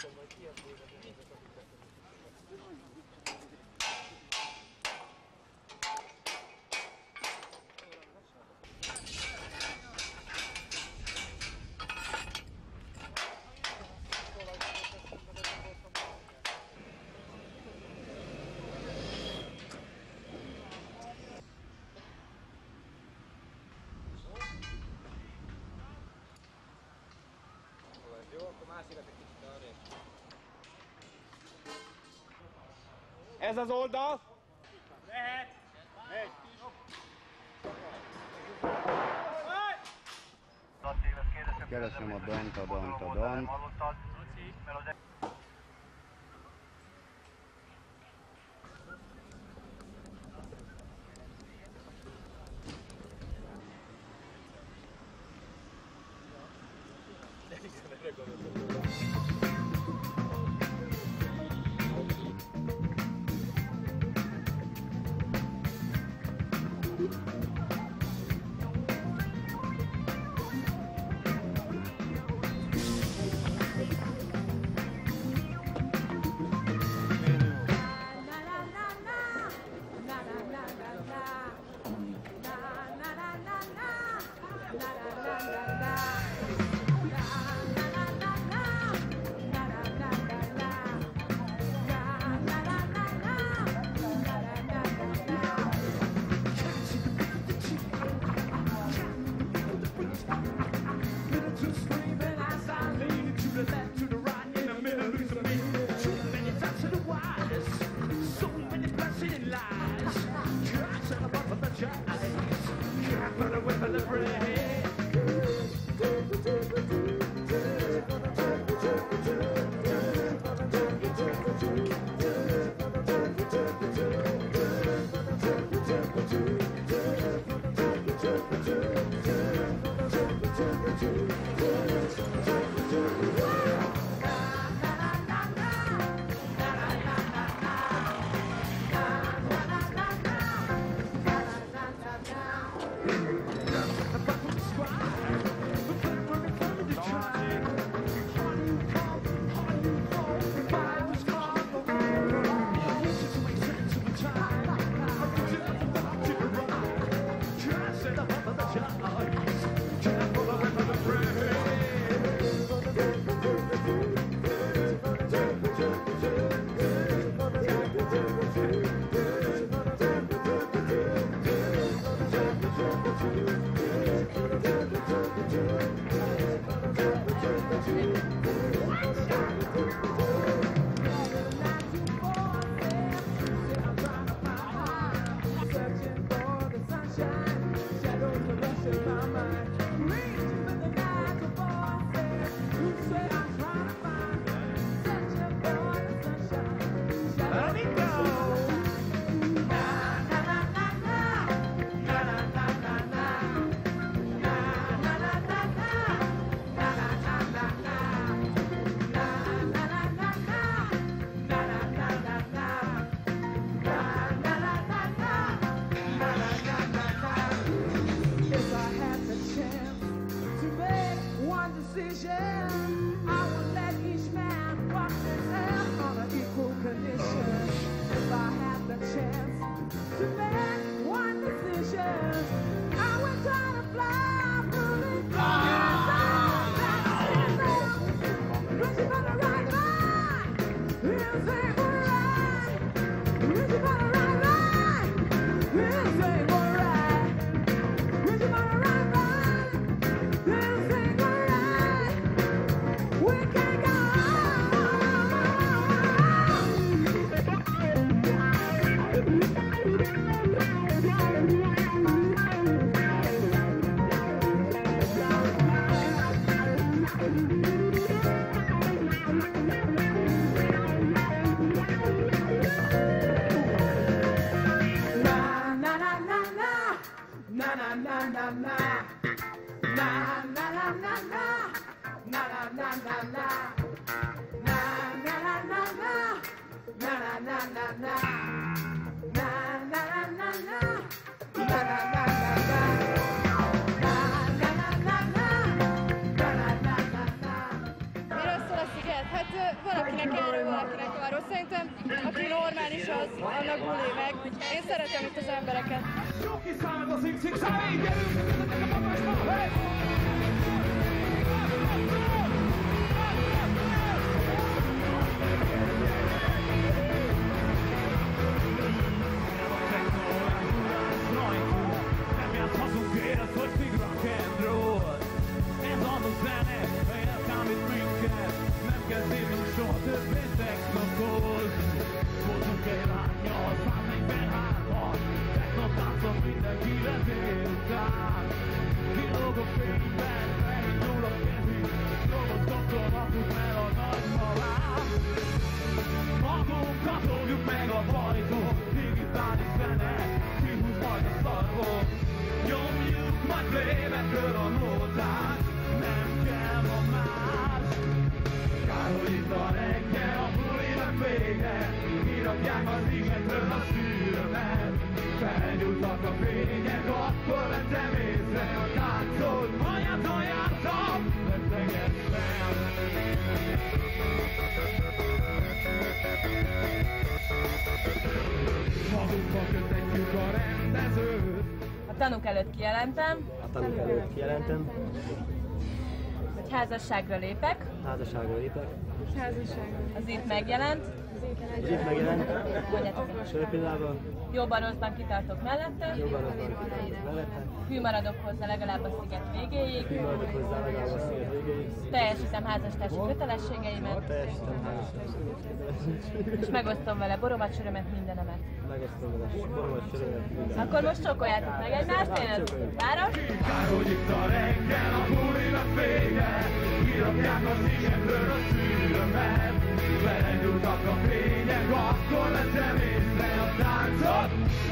Jó, akkor másikat egy kicsit arrébb. Ez az oldal? Lehet! Megy! Keresem a Dant. valakinek erről, valakinek arról. Szerintem, aki normális, az annak buli meg. Én szeretem itt az embereket. A tanúk előtt kijelentem, hogy házasságra lépek. Az itt megjelent. Jóban rosszban kitartok mellette. Hű maradok hozzá legalább a sziget végéig. Teljesítem házastársi kötelességeimet. És megosztom vele boromat, sörömet, mindenemet. Akkor most csókoljátok meg egymást, én várom. Hogy itt a reggel, a bulinak vége, kirakják a szigetről a szűrömet, belegyújtak a fények, akkor veszem észre a táncot.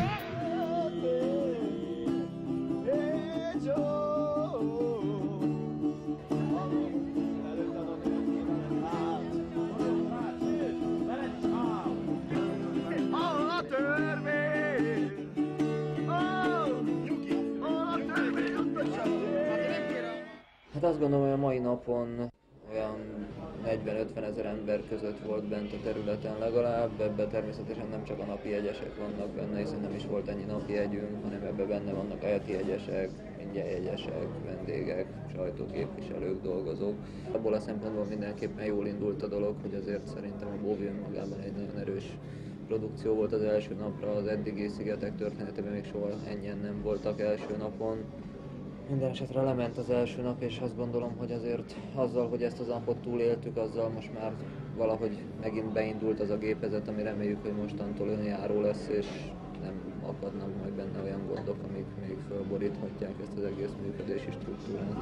Hát azt gondolom, hogy a mai napon olyan 40-50 ezer ember között volt bent a területen legalább. Ebben természetesen nem csak a napi jegyesek vannak benne, hiszen nem is volt ennyi napi jegyünk, hanem ebben benne vannak heti jegyesek, ingyen jegyesek, vendégek, sajtóképviselők, dolgozók. Abból a szempontból mindenképpen jól indult a dolog, hogy azért szerintem a Bovi önmagában egy nagyon erős produkció volt az első napra, az eddigi Szigetek történetében még soha ennyien nem voltak első napon. Minden esetre lement az első nap, és azt gondolom, hogy azért azzal, hogy ezt az napot túléltük, azzal most már valahogy megint beindult az a gépezet, ami reméljük, hogy mostantól önjáró lesz, és nem akadnak majd benne olyan gondok, amik még fölboríthatják ezt az egész működési struktúrát.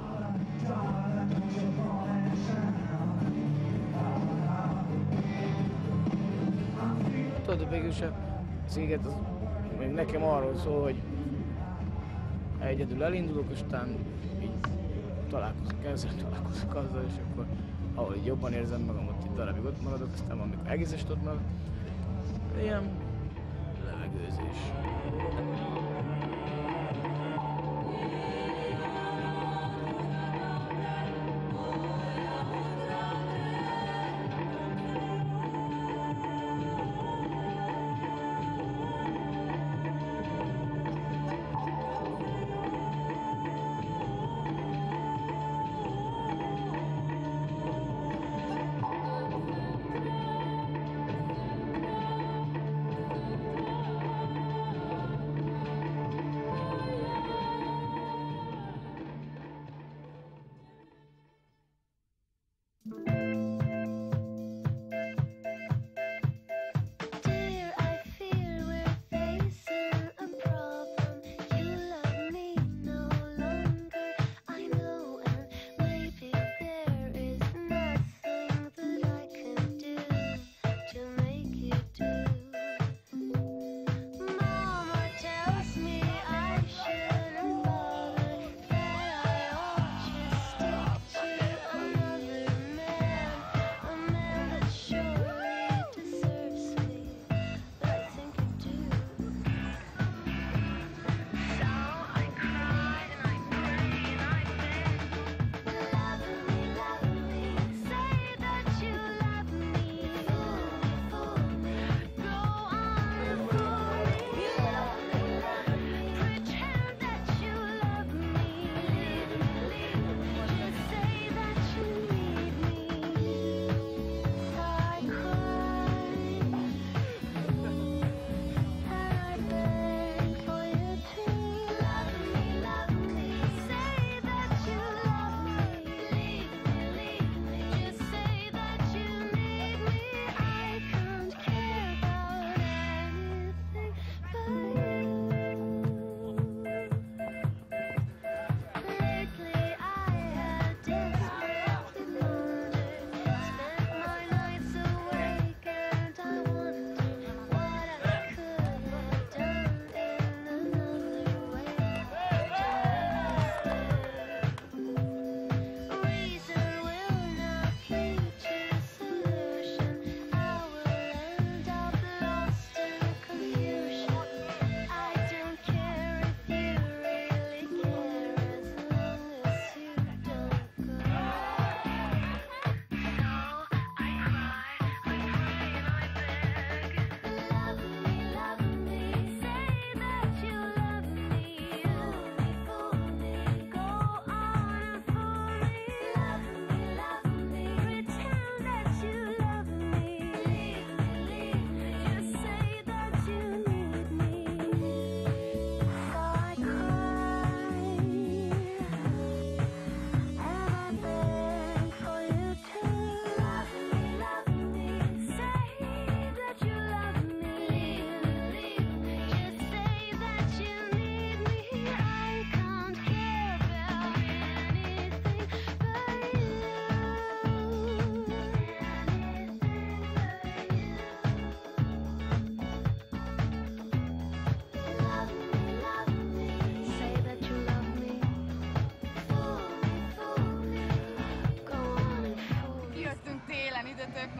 Tudod, végülis a Sziget az még nekem arról szól, hogy egyedül elindulok, aztán így találkozok ezzel, találkozok azzal, és akkor ahol így jobban érzem magam, ott egy darabig ott maradok, aztán amikor egész est ott maradok, ilyen levegőzés.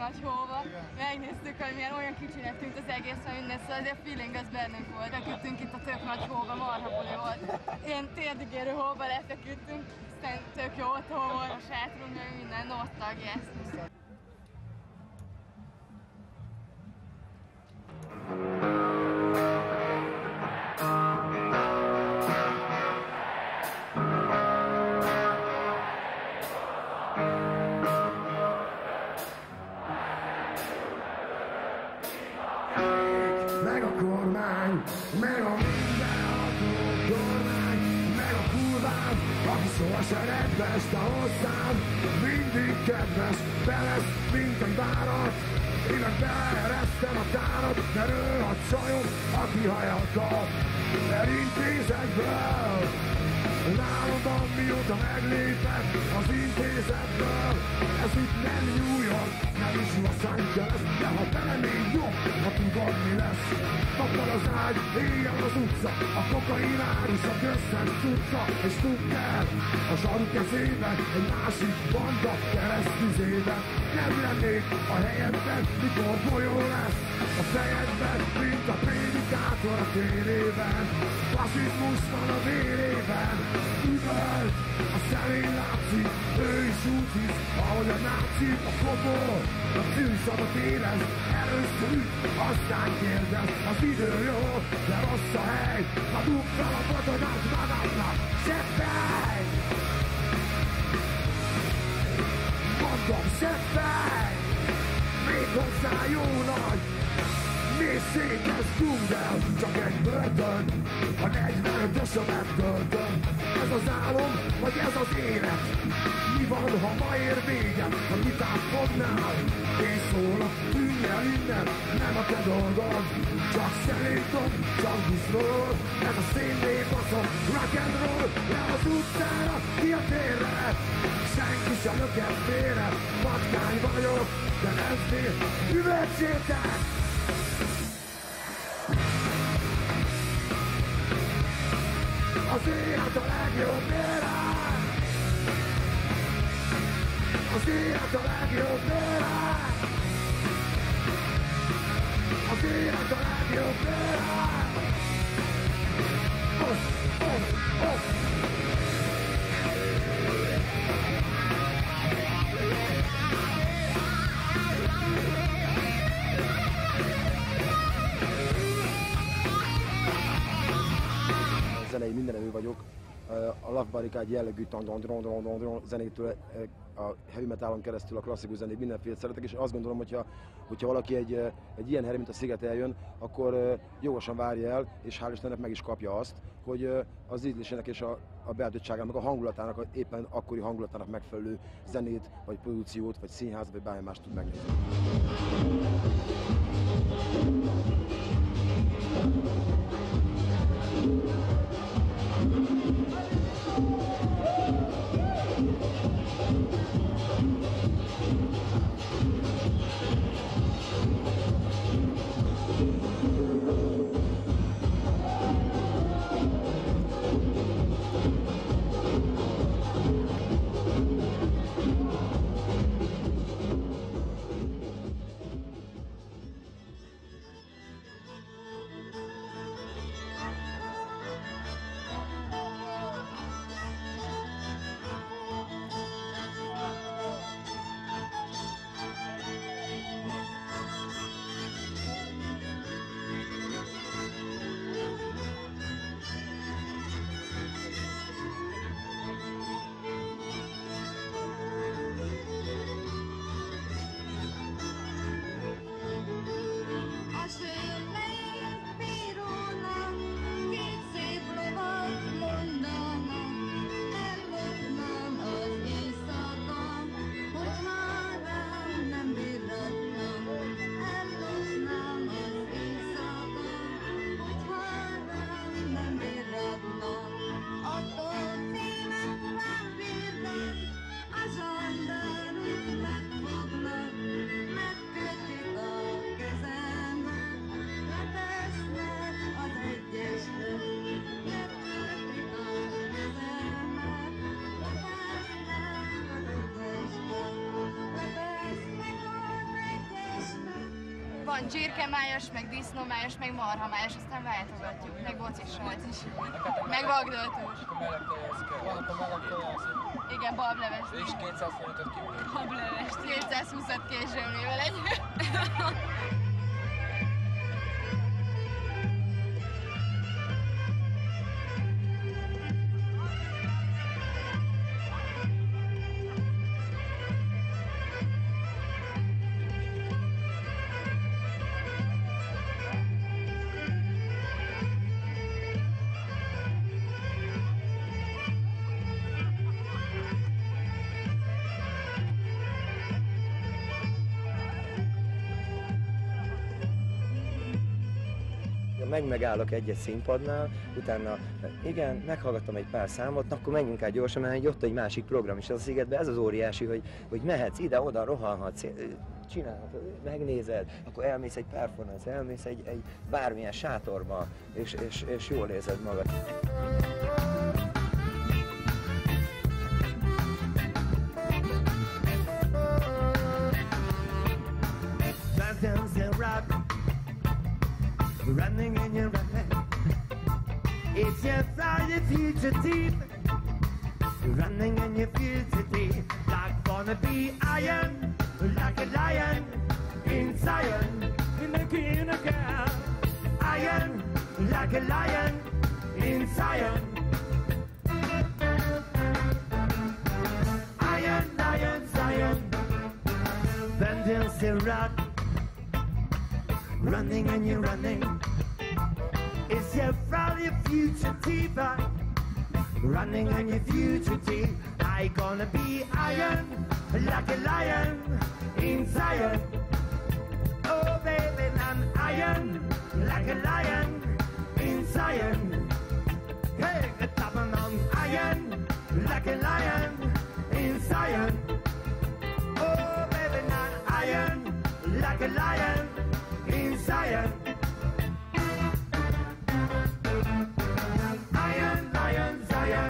nagy hóba. Megnéztük, hogy milyen olyan kicsinek tűnt az egész, minden, szóval azért a feeling az bennünk volt. Feküdtünk itt a tök nagy hóba, marha buli volt. Ilyen térdigérő hóba lefeküdtünk, aztán tök jó ott hó volt, a sátrunk, meg minden, nostalgiáztunk. Meg a kormány, meg a mindenható kormány, meg a kurvám, aki sohasem rendbeste hozzám, mindig kedves, be lesz, mint egy várat. Én meg beeresztem a tárat, de ő a csajom, aki hajadta elintézetből. Nálam van, mióta meglépett az intézetből. Ez itt nem New York, nem is Los Angeles, de ha belemégy jobb, ha tudod mi lesz. Nappal az ágy, éjjel az utca, a kokain árus, a közszent tudta és tudkel. A zsaru kezében egy másik banda keresztüzében. Nem lennék a helyedben, mikor folyó lesz a fejedben, mint a prédikátor a térében. Fasizmus van a vérében, üvöl, a szemén látszik, ő is úgy hisz, ahogy a náci, a kobor, a tűzszavat érez, először üt, aztán kérdez, az idő jó, de rossz a hely, ha dugd fel a katonát magadnak, se fej! Mondom, se fej! Még hozzá jó nagy, mélységes dzsungel, csak egy börtön, a 45-ös a megtöltön. Ez az álom, vagy ez az élet? Mi van, ha ma ér véget, ha vitát fognál? Én szólok, tűnj el innen, nem a te dolgod. Csak szeréntom, csak buszról, ez a szénné baszom, rock and roll, le az utcára, ki a térre. Senki sem löket félre, patkány vagyok, de nem fél, üvegsétek! Az élet a legjobb élet! Az élet a legjobb élet! Az élet a legjobb élet! Zenei mindenevő vagyok. A Love Barricade jellegű zenétől a heavy metalon keresztül a klasszikus zenét mindenféle szeretek, és azt gondolom, hogyha valaki egy ilyen helyre, mint a Sziget eljön, akkor jogosan várja el, és hál' Istennek meg is kapja azt, hogy az ízlésének és a beállítottságának, a hangulatának, éppen akkori hangulatának megfelelő zenét, vagy produkciót, vagy színházat, vagy bármi mást tud megnézni. van csirkemájas, meg disznómájas, meg marhamájas, aztán váltogatjuk, meg bocis sajt is. Meg vagdöltős. Vannak a meleg tojás. Igen, bableves. És 200 forintot kívül. Bableves. 220-at kézsömlével egy. Megállok egy-egy színpadnál, utána igen, meghallgattam egy pár számot, akkor menjünk át gyorsan, mert ott egy másik program is az a Szigetben, ez az óriási, hogy mehetsz ide-oda, rohanhatsz, csinálhatod, megnézed, akkor elmész egy performance, elmész egy bármilyen sátorba, és jól érzed magad. Running and you're running. It's your Friday fugitive. Running and you're fugitive. Like wanna be iron, like a lion in Zion. In a girl. Iron, like a lion in Zion. Iron, lion, Zion. Bending still rock. Running and you're running. It's your Friday fugitive. Running and you're fugitive. I gonna be iron, like a lion in Zion. Oh baby, I'm iron, like a lion in Zion. Hey, the top of I'm iron, like a lion in Zion. Oh baby, I'm iron, like a lion in Zion. Iron, lion, Zion.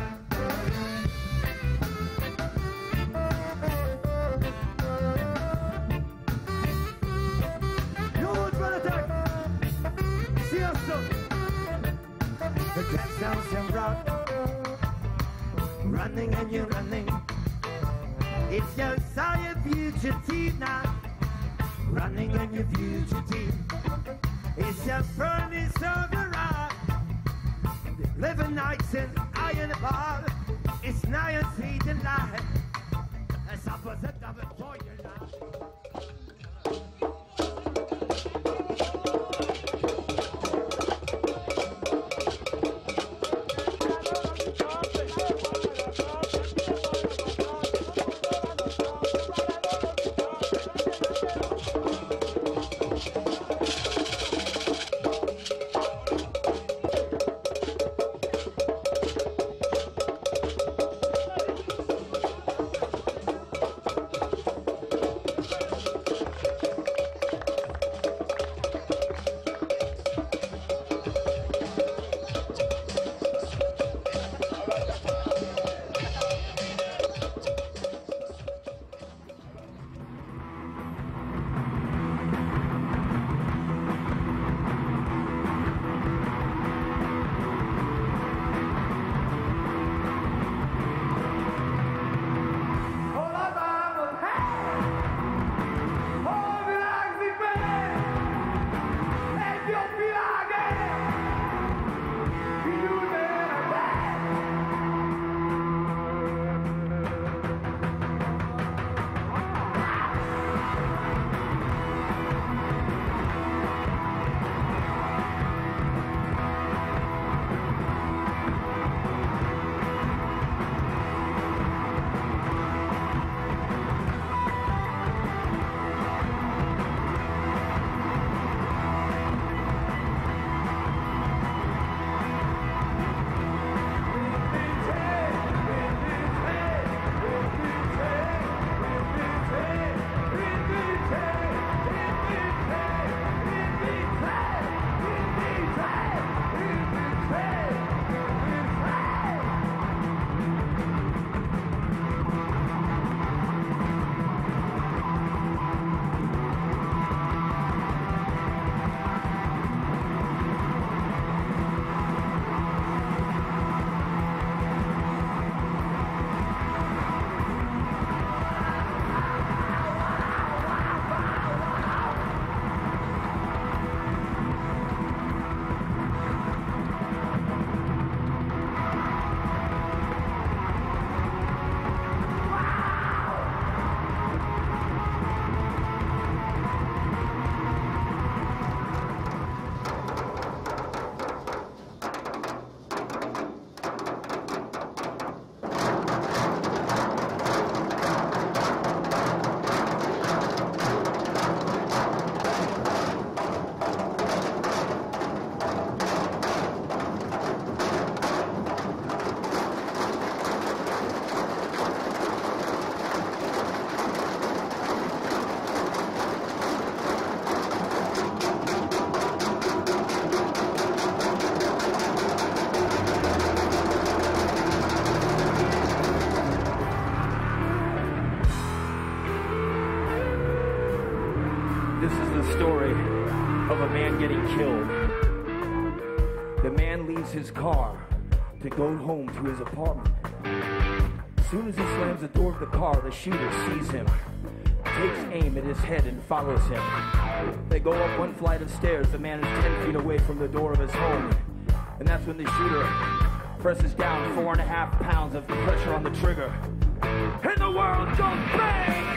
Lord, run attack. Sziasztok! The cat sounds and rock. Running and you're running. It's your Zion fugitive now. Running and you're fugitive. It's your furnace of the rock. Living nights in iron bar. It's nigh and sweet and light. As opposite of a boiler light. story of a man getting killed. The man leaves his car to go home to his apartment. As soon as he slams the door of the car, the shooter sees him, takes aim at his head and follows him. They go up one flight of stairs. The man is 10 feet away from the door of his home. And that's when the shooter presses down 4.5 pounds of pressure on the trigger. And the world goes bang!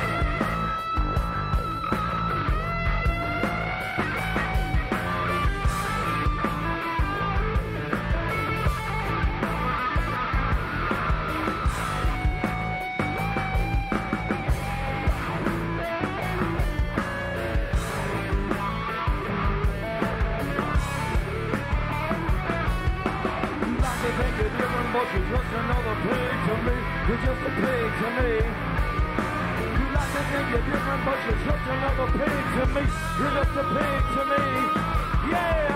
But you're just another pig to me. You're just a pig to me. You like to think you're different, but you're just another pig to me. You're just a pig to me. Yeah.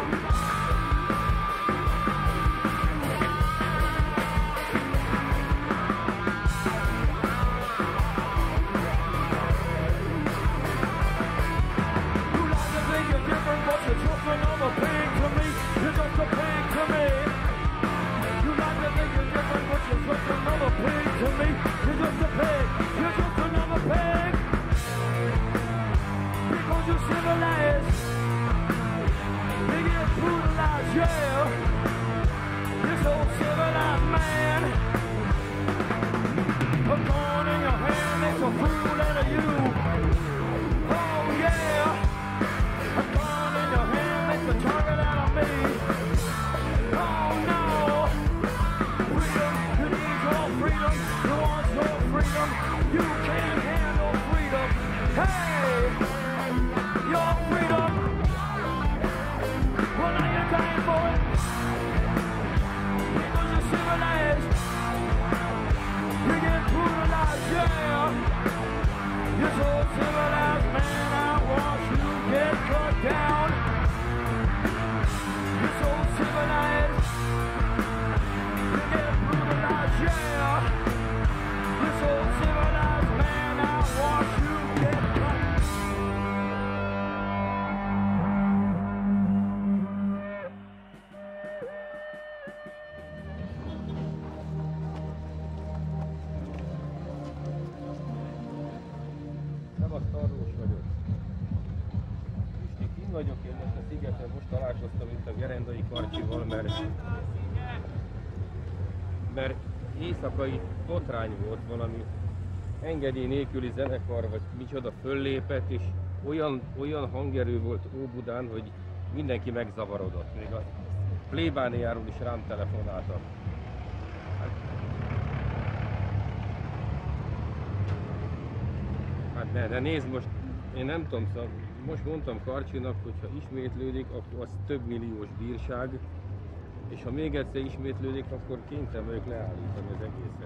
You like to think you're different, but you're just another pig to me. You're just a pig to me. You're just another pig to me. You're just a pig. You're just another pig. Because you're civilized. They get brutalized, yeah. This old civilized man. A gun in your hand makes a fool out of you. Oh yeah. A gun in your hand makes a target out of me. Oh no. Freedom, you want your freedom, you can't handle freedom. Hey, your freedom. Well, now you're dying for it. Because you're civilized. You get brutalized, yeah. You're so civilized, man, I watch you get cut down. You're so civilized. You get brutalized, yeah. You're so civilized, man, I watch you get cut. Szevaszt, Arnós vagyok. Pisti, kint vagyok én most a szigeten, most találkoztam itt a Gerendai Karcsival, mert éjszakai botrány volt, valami engedély nélküli zenekar, vagy micsoda föllépett, és olyan hangerő volt Óbudán, hogy mindenki megzavarodott. Még a plébániáról is rám telefonáltak. Hát de nézd most, én nem tudom, szóval most mondtam Karcsinak, hogy ha ismétlődik, akkor az több milliós bírság, és ha még egyszer ismétlődik, akkor kénytelen vagyok leállítani az egészet.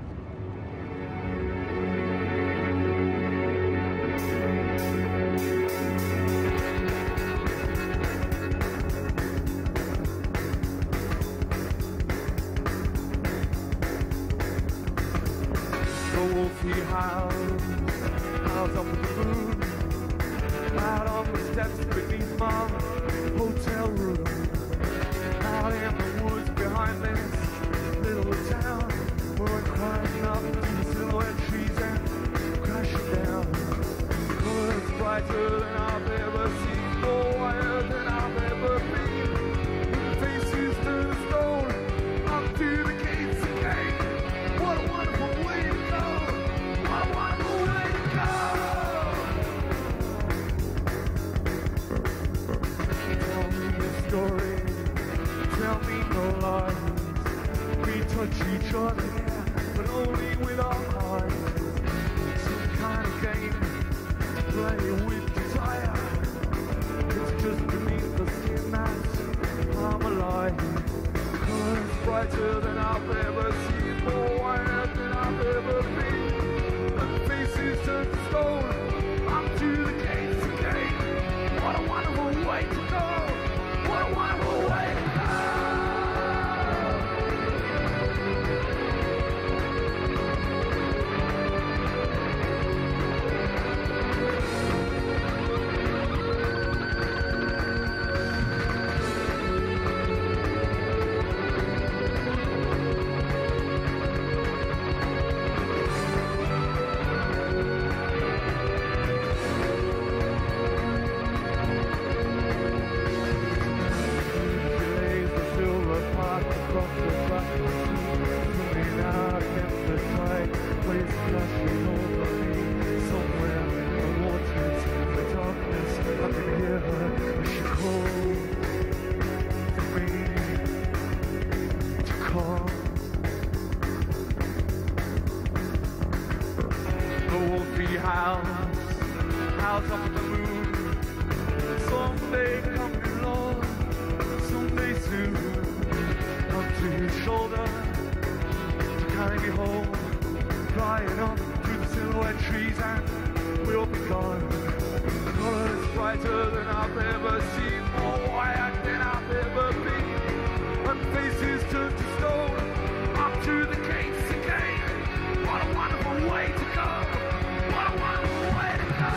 The wolfy howls up in the moon, out on the steps beneath my hotel room. Out in the woods behind this little town, we're climbing up these silhouette trees and crashing down. Colors brighter than I've ever seen, more wider than I've ever been. The faces turn to stone, up to the gates again. What a wonderful way to go! What a wonderful way to go! Tell me a story. Tell me no lies. We touch each other, but only with our hearts. Some kind of game, play with desire. It's just beneath the skin that I'm alive. Colors brighter than I've ever seen, more wider than I've ever been. And faces turn to stone, up to the gates again. What a wonderful way to go! What a wonderful way to go! stars up at the moon. Someday coming, Lord, someday soon. Up to his shoulder to carry me home, flying up through the silhouette trees, and we'll be gone. Colors brighter than I've ever seen, more white than I've ever been, and faces turned to stone, up to the gates again. What a wonderful way to go! What a wonderful way to go!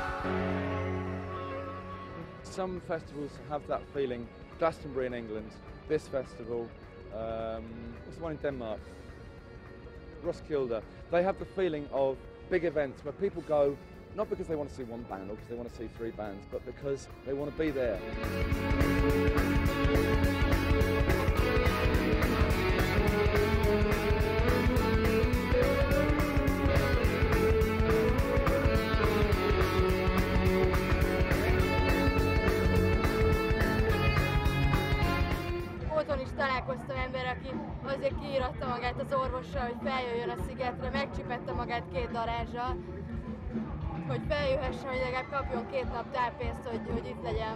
Some festivals have that feeling. Glastonbury in England, this festival, what's the one in Denmark? Roskilde. They have the feeling of big events where people go not because they want to see one band or because they want to see 3 bands, but because they want to be there. Otthon is találkoztam ember, aki azért kiíratta magát az orvossal, hogy feljöjjön a szigetre, megcsipette magát 2 darázsal, hogy feljöhessen, hogy legalább kapjon 2 nap táppénzt, hogy itt legyen.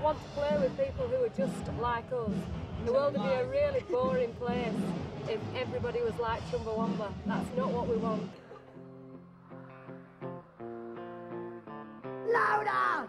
want to play with people who are just like us. The world would be a really boring place if everybody was like Chumbawamba. That's not what we want. Louder!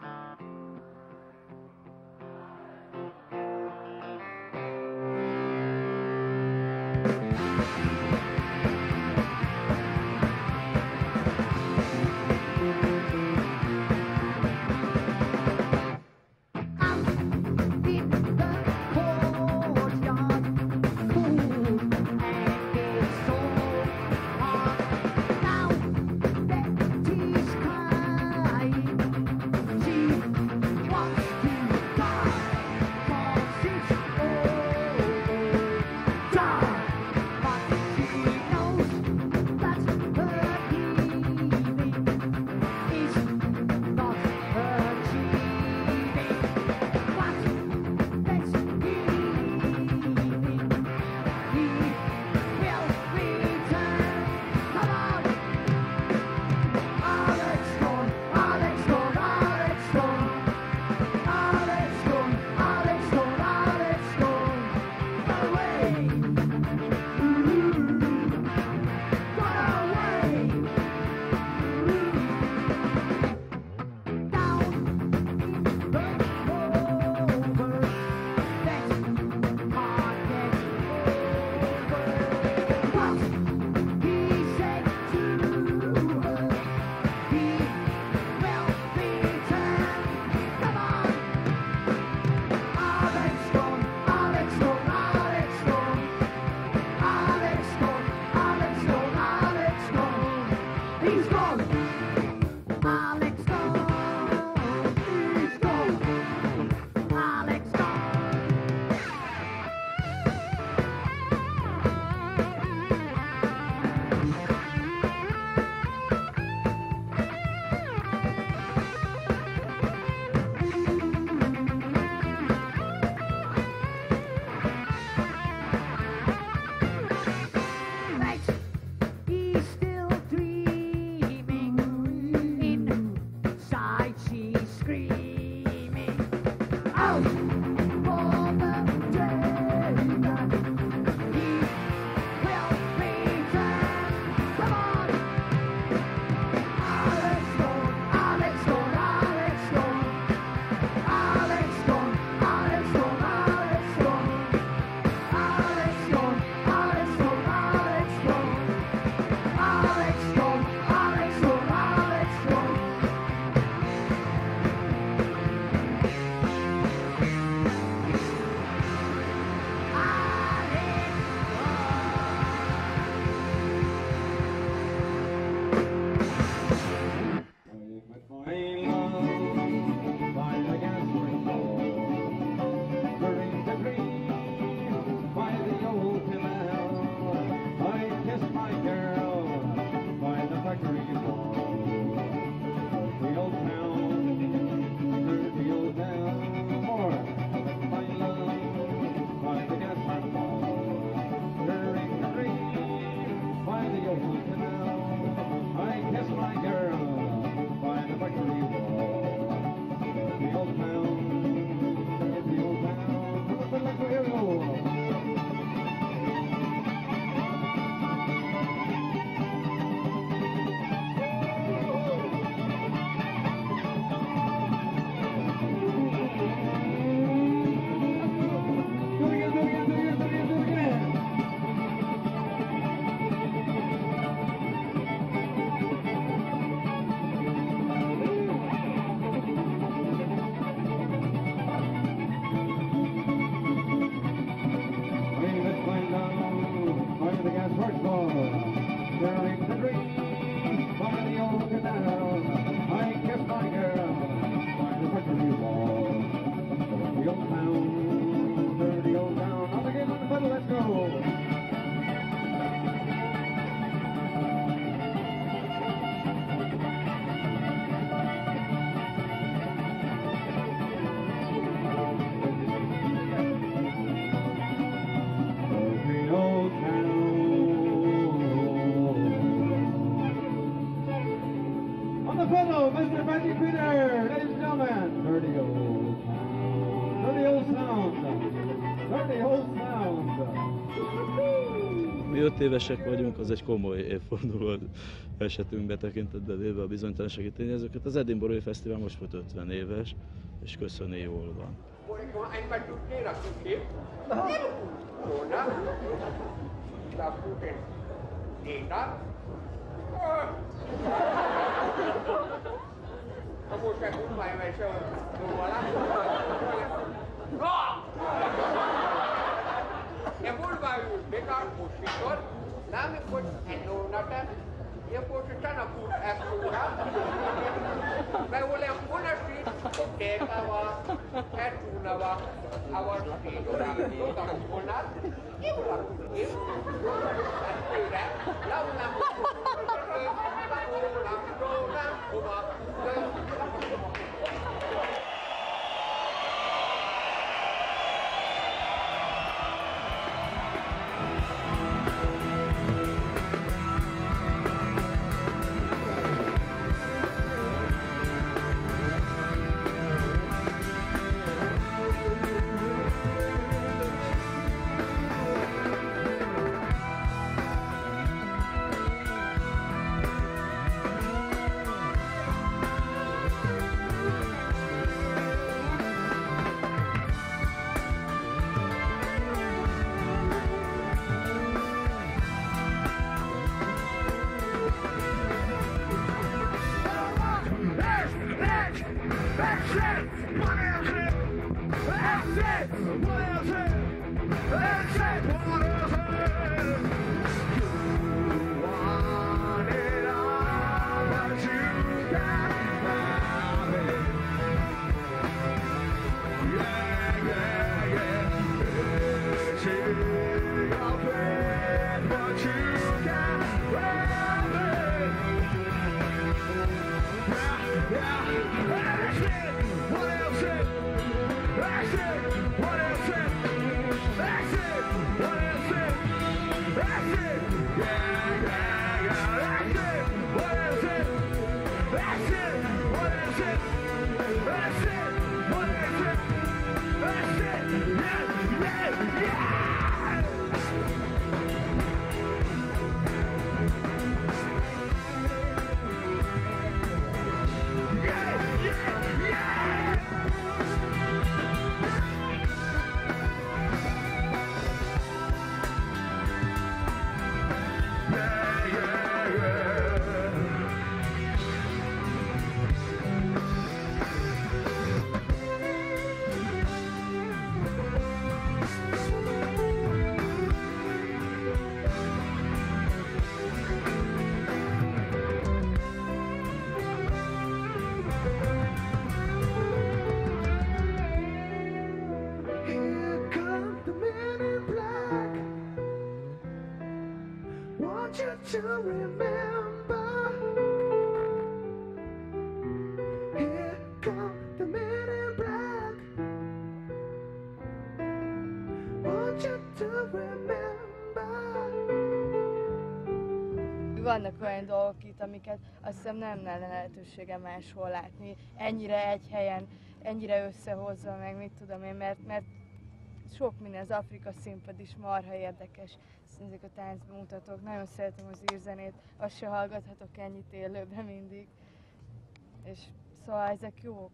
Mi 5 évesek vagyunk, az egy komoly évforduló esetünkbe tekintetbe véve a bizonytalansági tényezőket. Az Edinburgh Fesztivál most volt 50 éves, és köszöni jól van. Ja mulla var ju veganmusikor, namikon ennunata, ja puhuin sanakuun äskuuna. Mä olen monesti kokeiltava, äskuunava, avastiin tuota kunnat, iulla kunnin, äskuuna, laulaa to remember. Here come the men in black. Want you to remember. Vannak olyan dolgok itt, amiket azt hiszem nem lenne lehetősége máshol látni. Ennyire egy helyen, ennyire összehozva, meg mit tudom én, mert sok minden, az Afrika színpad is marha érdekes, ezek a táncbemutatók. Nagyon szeretem az írzenét, azt se hallgathatok ennyit élőben mindig. És szóval ezek jók.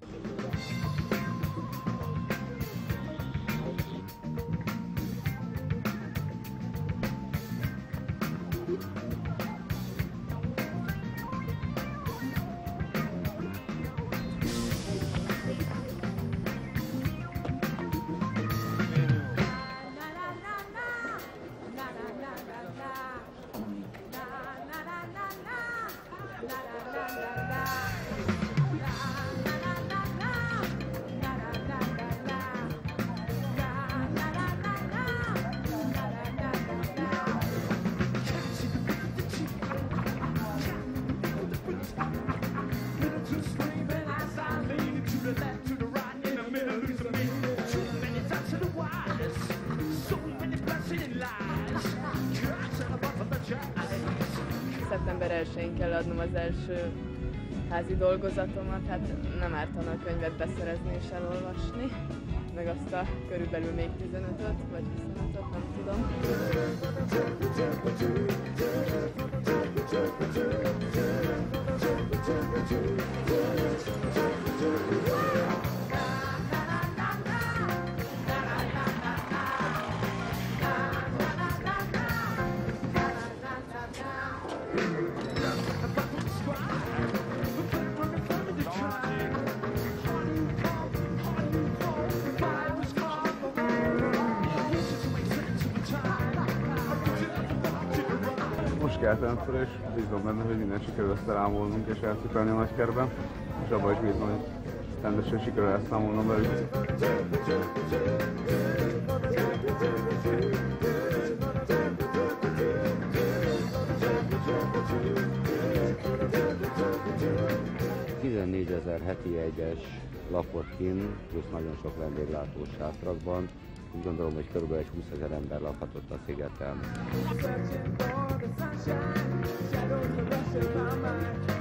Szeptember 1-én kell adnom az első házi dolgozatomat, hát nem ártana a könyvet beszerezni és elolvasni. meg azt a körülbelül még 15-öt, vagy 25-öt, nem tudom. Most keltem fel, és bízom benne, hogy minden sikerül összerámolnunk és elcipelni a nagykerben, és abban is bízom, hogy rendesen sikerül elszámolnom velük. $14,000 heti jegyes lakott kint, plusz nagyon sok vendéglátós sátrakban. Úgy gondolom, hogy körülbelül 20,000 ember lakhatott a szigeten.